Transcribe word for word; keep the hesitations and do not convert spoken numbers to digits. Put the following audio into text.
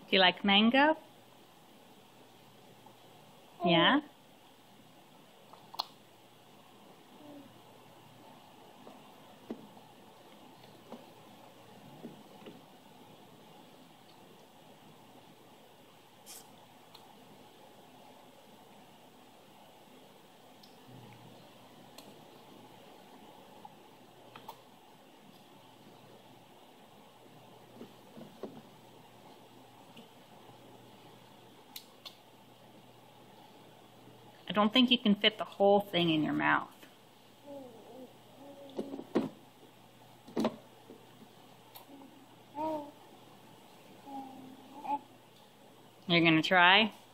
Do you like mango? Yeah? I don't think you can fit the whole thing in your mouth. You're gonna try?